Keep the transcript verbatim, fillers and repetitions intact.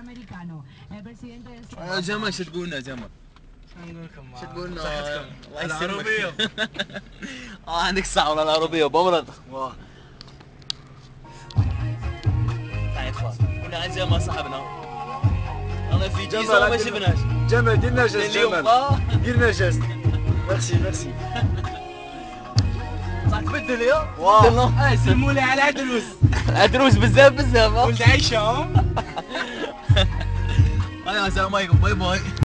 يا جمال شو تقولنا جمال؟ نقول لكم شو تقولنا؟ الله العربية. اه عندك الساعة والله العربية بمرض. واه تعال اخوان كنا عند جمال صاحبنا. انا في جيزة وما شفناش. جمال دير نجس اليوم جمال. اه دير نجس. ميرسي ميرسي. صح تبدل يا؟ واه. بدلنا. اه سلموا لي على عدروس. عدروس بزاف بزاف. ولد عيشة. هاي السلام عليكم باي باي.